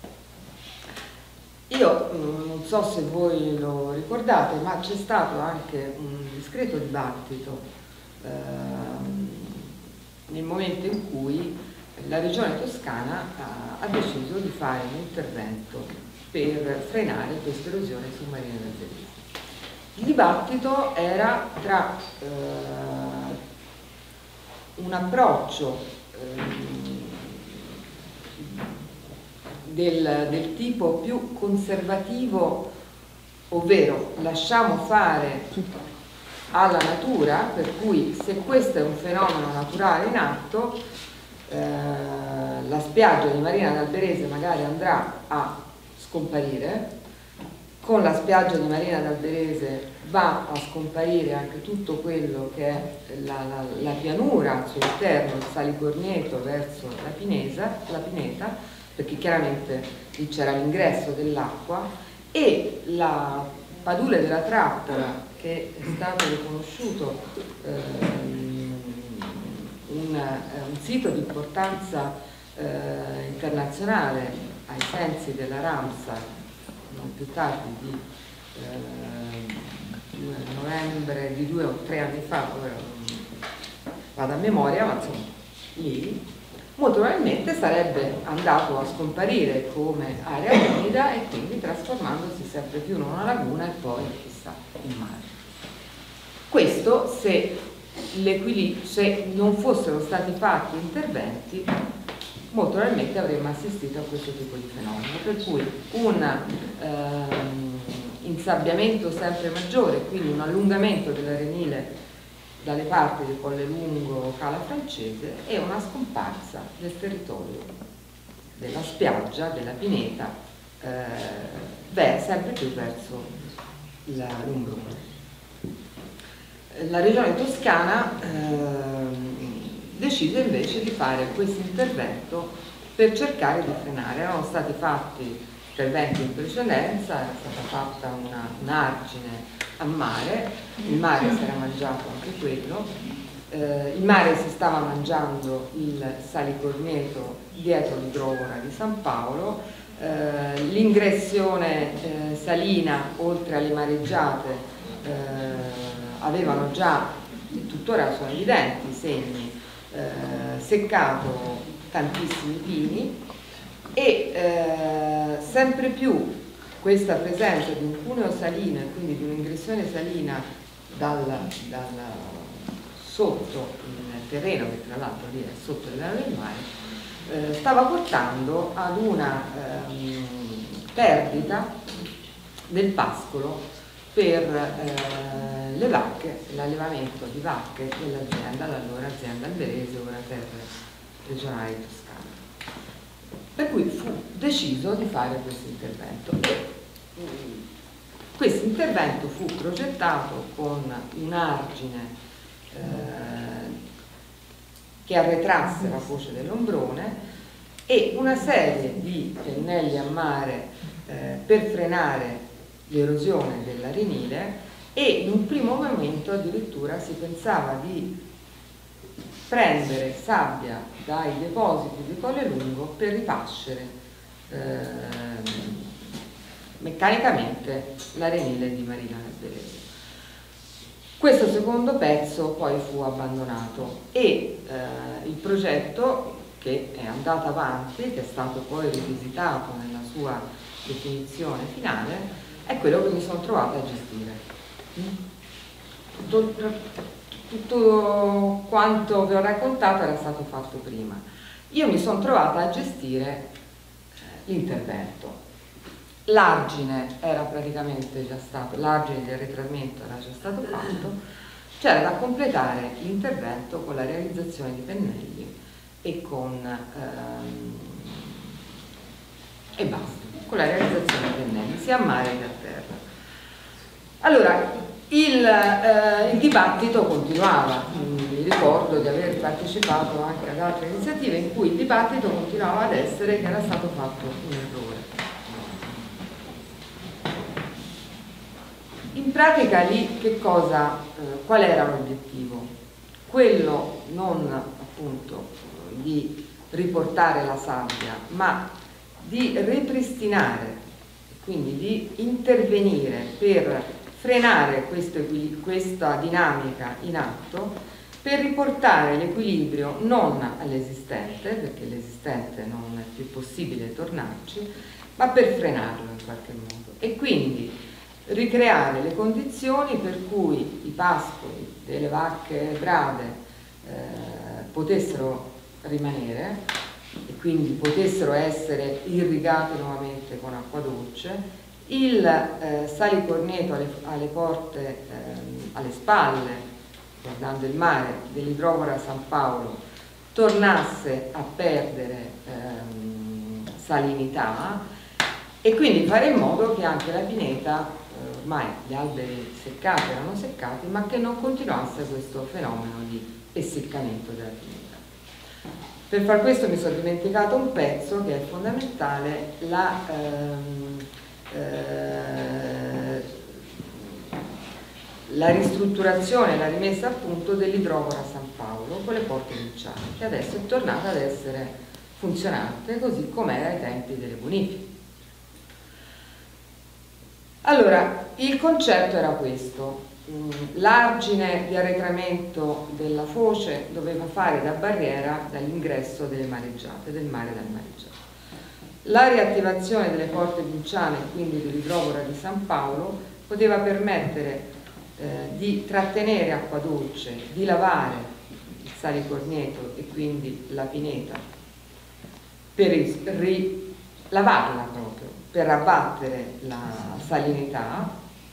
Io non so se voi lo ricordate, ma c'è stato anche un discreto dibattito nel momento in cui la Regione Toscana ha deciso di fare un intervento per frenare questa erosione submarina del Belize. Il dibattito era tra un approccio del tipo più conservativo, ovvero lasciamo fare alla natura, per cui se questo è un fenomeno naturale in atto, la spiaggia di Marina d'Alberese magari andrà a scomparire, con la spiaggia di Marina d'Alberese va a scomparire anche tutto quello che è la pianura sul terno, il Salicornieto verso la pineta, perché chiaramente lì c'era l'ingresso dell'acqua, e la Padule della Trappola, che è stato riconosciuto un sito di importanza internazionale ai sensi della Ramsar, non più tardi di novembre di 2 o 3 anni fa, ora vado a memoria, ma insomma lì molto probabilmente sarebbe andato a scomparire come area umida e quindi trasformandosi sempre più in una laguna e poi chissà in mare. Questo se non fossero stati fatti interventi, molto probabilmente avremmo assistito a questo tipo di fenomeno, per cui un insabbiamento sempre maggiore, quindi un allungamento dell'arenile dalle parti di Colle Lungo, Cala Francese, e una scomparsa del territorio della spiaggia, della pineta, sempre più verso l'Ombrone. La Regione Toscana decise invece di fare questo intervento per cercare di frenare. Erano stati fatti interventi in precedenza, era stata fatta un'argine a mare, il mare si era mangiato anche quello, il mare si stava mangiando il Salicornieto dietro l'idrovora di San Paolo, l'ingressione salina oltre alle mareggiate avevano già, tuttora sono evidenti i segni, seccato tantissimi pini, e sempre più questa presenza di un cuneo salino e quindi di un'ingressione salina sotto il terreno, che tra l'altro lì è sotto il livello del mare, stava portando ad una perdita del pascolo per le vacche, l'allevamento di vacche dell'azienda, l'allora azienda alberese, ora Terre Regionali Toscane. Per cui fu deciso di fare questo intervento. Questo intervento fu progettato con un argine che arretrasse la foce dell'ombrone e una serie di pennelli a mare per frenare l'erosione dell'arenile, e in un primo momento addirittura si pensava di prendere sabbia dai depositi di Colle Lungo per ripascere meccanicamente l'arenile di Marina Alberese. Questo secondo pezzo poi fu abbandonato e il progetto, che è andato avanti, che è stato poi rivisitato nella sua definizione finale, è quello che mi sono trovata a gestire. Tutto quanto vi ho raccontato era stato fatto prima. Io mi sono trovata a gestire l'intervento. L'argine era praticamente già stato, l'argine di arretramento era già stato fatto, c'era da completare l'intervento con la realizzazione di pennelli e e basta, con la realizzazione di pennelli sia a mare che a terra. Allora, il dibattito continuava, mi ricordo di aver partecipato anche ad altre iniziative in cui il dibattito continuava ad essere che era stato fatto un errore. In pratica lì qual era l'obiettivo? Quello non appunto di riportare la sabbia, ma di ripristinare, quindi di intervenire per frenare questa dinamica in atto, per riportare l'equilibrio non all'esistente, perché l'esistente non è più possibile tornarci, ma per frenarlo in qualche modo. E quindi ricreare le condizioni per cui i pascoli delle vacche brave potessero rimanere e quindi potessero essere irrigati nuovamente con acqua dolce, il salicorneto alle porte, alle spalle, guardando il mare, dell'idrovora San Paolo tornasse a perdere salinità, e quindi fare in modo che anche la pineta, ormai gli alberi seccati erano seccati, ma che non continuasse questo fenomeno di essiccamento della pineta. Per far questo mi sono dimenticato un pezzo che è fondamentale, la ristrutturazione, la rimessa a punto dell'idrovora San Paolo con le porte bucciate, che adesso è tornata ad essere funzionante così come era ai tempi delle bonifiche. Allora, il concetto era questo: l'argine di arretramento della foce doveva fare da barriera dall'ingresso delle mareggiate, del mare dal mareggiato. La riattivazione delle porte bucciane, quindi dell'idrovora di San Paolo, poteva permettere di trattenere acqua dolce, di lavare il salicorneto e quindi la pineta, per lavarla proprio, per abbattere la salinità,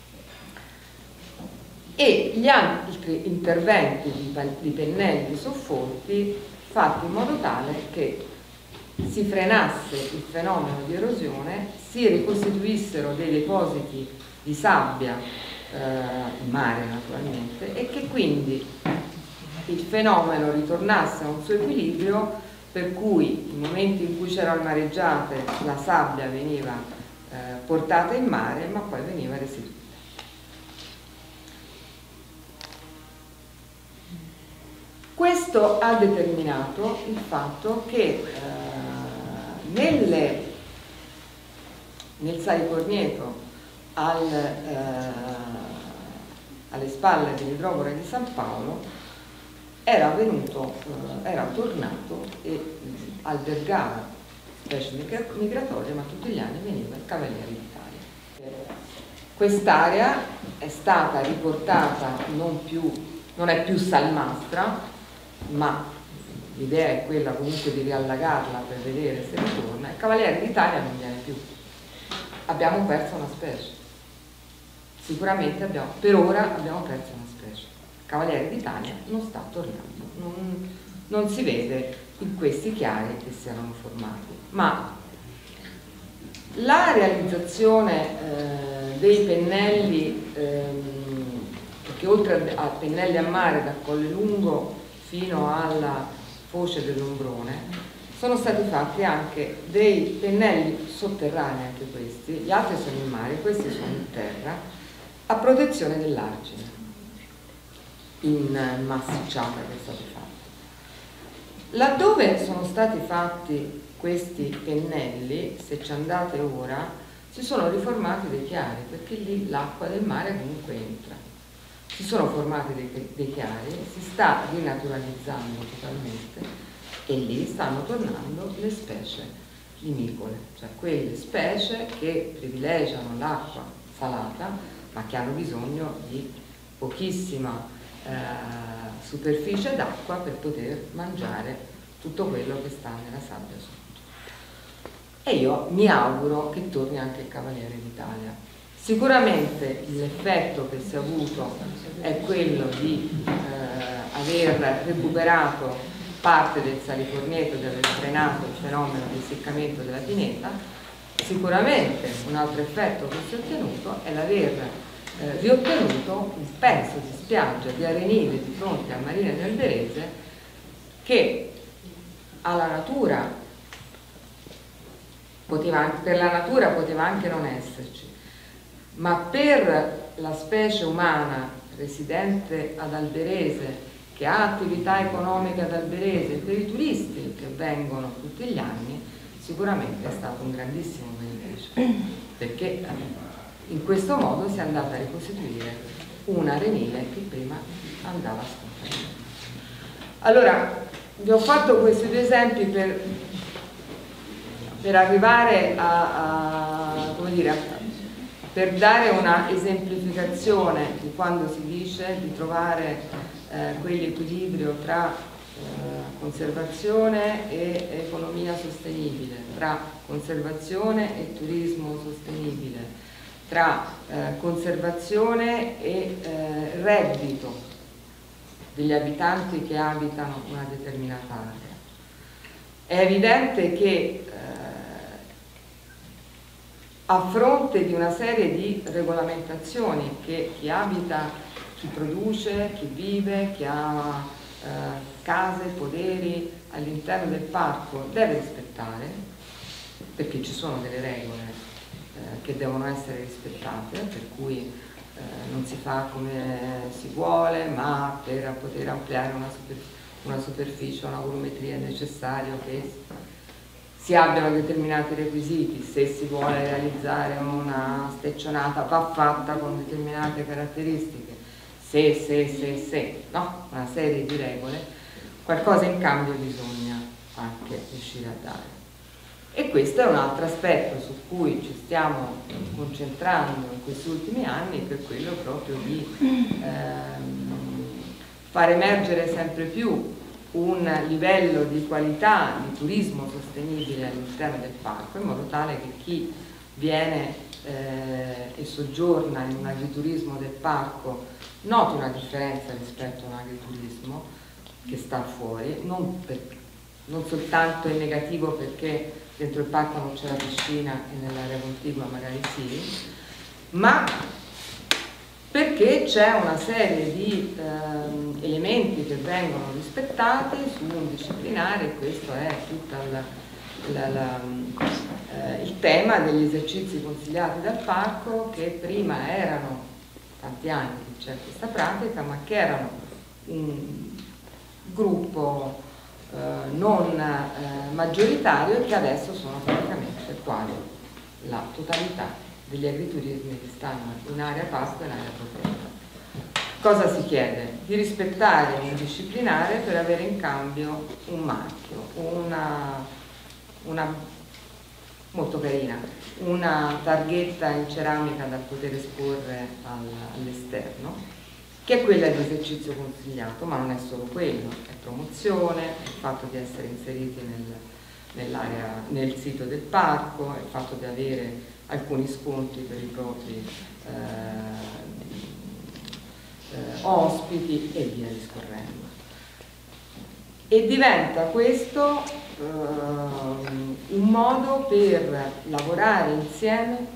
e gli altri interventi di pennelli soffolti fatti in modo tale che si frenasse il fenomeno di erosione, si ricostituissero dei depositi di sabbia in mare naturalmente, e che quindi il fenomeno ritornasse a un suo equilibrio, per cui nei momenti in cui c'erano mareggiate la sabbia veniva portata in mare, ma poi veniva restituita. Questo ha determinato il fatto che nel salicorneto alle spalle dell'idrovora di San Paolo era tornato e albergava specie migratorie, ma tutti gli anni veniva il Cavaliere d'Italia. Quest'area è stata riportata, non è più salmastra, ma l'idea è quella comunque di riallagarla per vedere se ritorna. Il Cavaliere d'Italia non viene più. Abbiamo perso una specie. Sicuramente per ora abbiamo perso una specie. Il Cavaliere d'Italia non sta tornando, non si vede in questi chiari che si erano formati. Ma la realizzazione dei pennelli, perché oltre a pennelli a mare da Colle Lungo fino alla foce dell'Ombrone, sono stati fatti anche dei pennelli sotterranei, anche questi, gli altri sono in mare, questi sono in terra, a protezione dell'argine, in massicciata che è stato fatto. Laddove sono stati fatti questi pennelli, se ci andate ora, si sono riformati dei chiari, perché lì l'acqua del mare comunque entra. Si sono formati dei chiari, si sta rinaturalizzando totalmente e lì stanno tornando le specie limicole, cioè quelle specie che privilegiano l'acqua salata ma che hanno bisogno di pochissima superficie d'acqua per poter mangiare tutto quello che sta nella sabbia sotto. E io mi auguro che torni anche il Cavaliere d'Italia. Sicuramente l'effetto che si è avuto è quello di aver recuperato parte del salifornieto, di aver frenato il fenomeno del seccamento della pineta. Sicuramente un altro effetto che si è ottenuto è l'aver riottenuto un pezzo di spiaggia di arenile di fronte a Marina di Alberese che alla natura per la natura poteva anche non esserci, ma per la specie umana residente ad Alberese, che ha attività economica ad Alberese, e per i turisti che vengono tutti gli anni, sicuramente è stato un grandissimo beneficio, perché in questo modo si è andata a ricostituire un arenile che prima andava scomparendo. Allora, vi ho fatto questi due esempi per arrivare per dare una esemplificazione di quando si dice di trovare quell'equilibrio tra conservazione e economia sostenibile, tra conservazione e turismo sostenibile, tra conservazione e reddito degli abitanti che abitano una determinata area. È evidente che a fronte di una serie di regolamentazioni che chi abita, chi produce, chi vive, chi ha case, poderi all'interno del parco deve rispettare, perché ci sono delle regole che devono essere rispettate, per cui non si fa come si vuole, ma per poter ampliare una superficie, una volumetria è necessario che si abbiano determinati requisiti. Se si vuole realizzare una steccionata va fatta con determinate caratteristiche, no? Una serie di regole, qualcosa in cambio bisogna anche riuscire a dare. E questo è un altro aspetto su cui ci stiamo concentrando in questi ultimi anni, che è quello proprio di far emergere sempre più un livello di qualità di turismo sostenibile all'interno del parco, in modo tale che chi viene e soggiorna in un agriturismo del parco noti una differenza rispetto a un agriturismo che sta fuori, non soltanto è negativo perché dentro il parco non c'è la piscina e nell'area contigua magari sì, ma perché c'è una serie di elementi che vengono rispettati su un disciplinare, e questo è tutto il tema degli esercizi consigliati dal parco, che prima erano tanti anni che c'è questa pratica, ma che erano un gruppo non maggioritario e che adesso sono praticamente quasi la totalità degli agriturismi che stanno in area pasco e in area protetta. Cosa si chiede? Di rispettare un disciplinare per avere in cambio un marchio, molto carina, una targhetta in ceramica da poter esporre all'esterno, che è quella di esercizio consigliato, ma non è solo quello, è promozione, è il fatto di essere inseriti nel sito del parco, è il fatto di avere alcuni sconti per i propri ospiti e via discorrendo. E diventa questo un modo per lavorare insieme.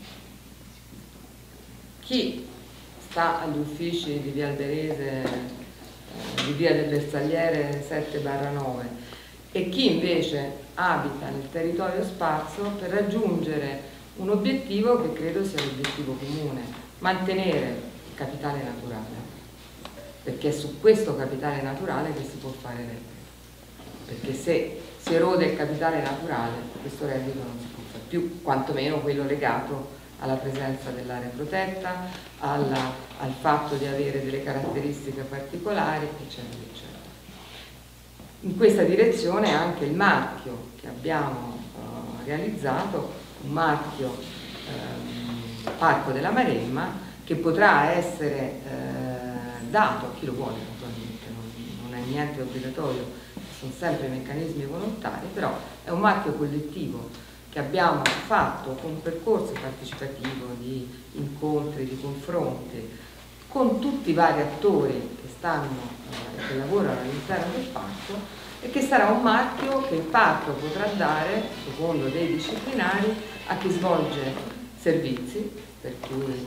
Chi sta agli uffici di via Alberese, di via del Bersagliere 7/9 e chi invece abita nel territorio sparso, per raggiungere un obiettivo che credo sia l'obiettivo comune: mantenere il capitale naturale, perché è su questo capitale naturale che si può fare reddito, perché se si erode il capitale naturale questo reddito non si può fare più, quantomeno quello legato alla presenza dell'area protetta, al fatto di avere delle caratteristiche particolari, eccetera, eccetera. In questa direzione anche il marchio che abbiamo realizzato, un marchio Parco della Maremma, che potrà essere dato a chi lo vuole, naturalmente, non è niente obbligatorio, sono sempre meccanismi volontari, però è un marchio collettivo che abbiamo fatto con un percorso partecipativo di incontri, di confronti con tutti i vari attori che lavorano all'interno del parco, e che sarà un marchio che il parco potrà dare, secondo dei disciplinari, a chi svolge servizi, per cui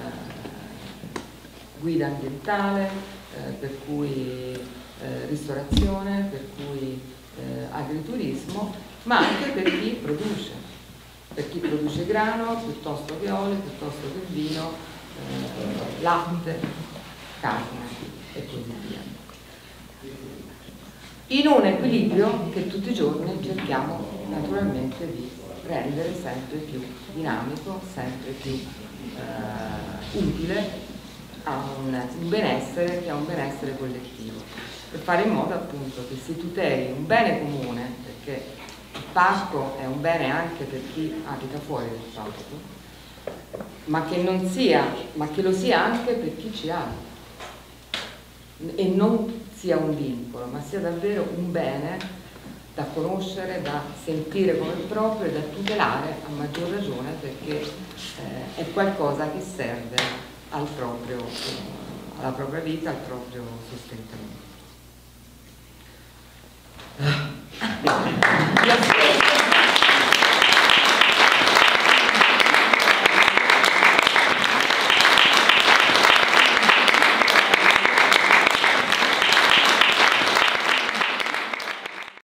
guida ambientale, per cui ristorazione, per cui agriturismo, ma anche per chi produce grano piuttosto che olio, piuttosto che vino, latte, carne e così via. In un equilibrio che tutti i giorni cerchiamo naturalmente di rendere sempre più dinamico, sempre più utile a un benessere che è un benessere collettivo, per fare in modo appunto che si tuteli un bene comune, perché il parco è un bene anche per chi abita fuori del parco, ma che lo sia anche per chi ci abita, e non sia un vincolo, ma sia davvero un bene da conoscere, da sentire come proprio e da tutelare a maggior ragione, perché è qualcosa che serve alla propria vita, al proprio sostentamento.